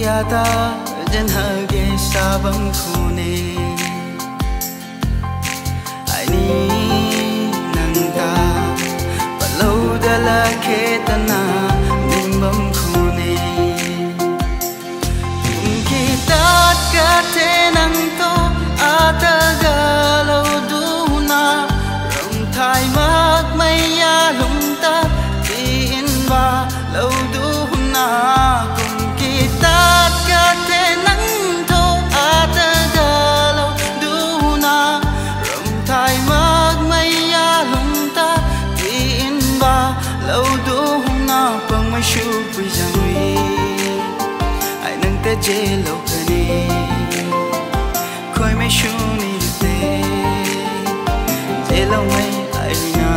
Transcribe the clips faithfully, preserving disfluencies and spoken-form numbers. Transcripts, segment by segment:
ata jen hage sabang khune ai ni nangta palau dala khetana nimbam khune kita ka te nang to ata galau duna ram thai mak mai ya lung ta tin ba lâu duna cùng kita ka te nang to ata galau duna ram thai mak mai ya lung ta tin ba lâu duna pang mai shu pi jang wi ai nang te je lâu kani khoi mai shu ni te je lâu mai ai na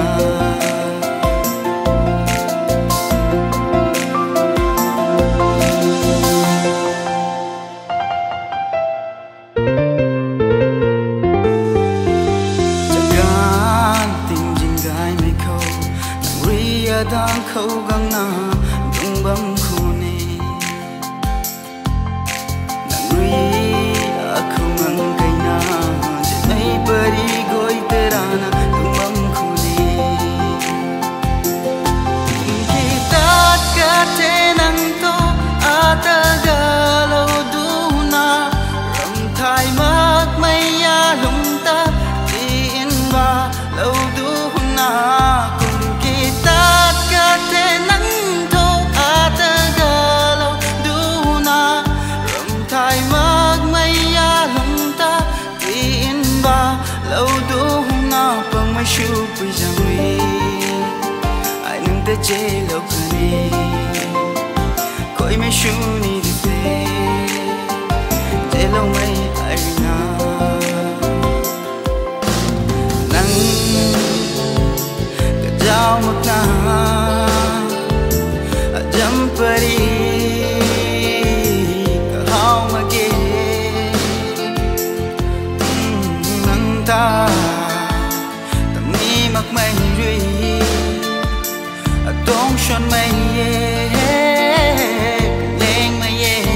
đang khâu găng na dung bấm khune nang ri a khâu ngang kai na je nai pari goi tera na dung bấm khune kita ka te nang to ata galau duna ram thai mak mai ya lung ta tin ba lâu duna lâu đủ na pang mai shu pi jang wi ai nung te je lo kani koi mai shu ni te je lo mai ai na nang ka jao mak na jam pari ka hao ma ge ta tâm ni mặc mây ri đông xuân mây lên mây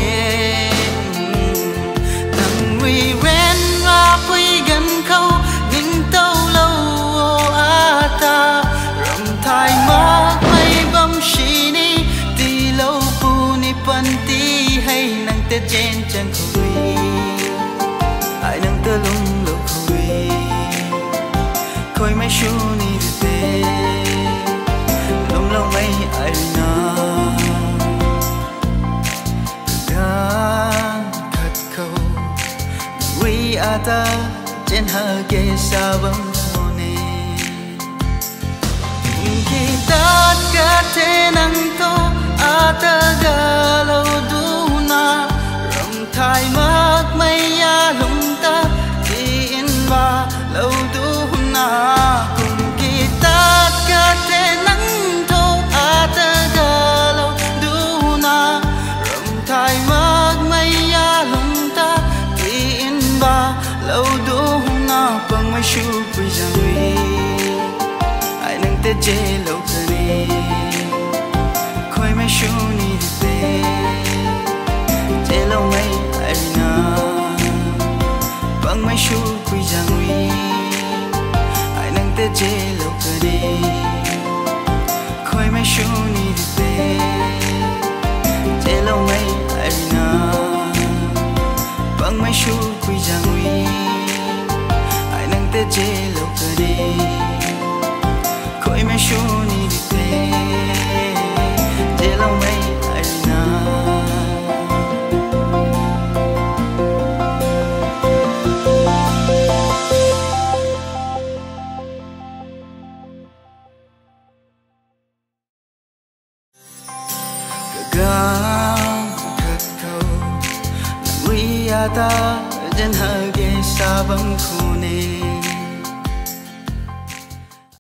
nắng ri ren ra quy gần khâu nhìn tâu lâu ata ram thai mặc mây bom shi ni ti lâu pu ni pan ti hay nang te chen chân khoi ai nang te lung khoi mai shu ni te lom lo mai ai na dan khat khâu ri ata chen ha ge sa bang khone kita ka te nang to ata galau duna ram thai mak mai ya lung ta tin ba lâu duna cùng kita ka te nang to ata galau duna ram thai mak mai ya lung ta tin ba lâu duna pang mai shu pi jang wi ai nang te je lo kani khoi mai shu ni te je lo mai ai na pang mai shu pi jang wi te je lo kani khoi mai shu ni te je lo mai ai na pang mai shu pi jang wi ai nang te je lo kani khoi mai shu ni te je lo mai ai na ta jen hage sabang khu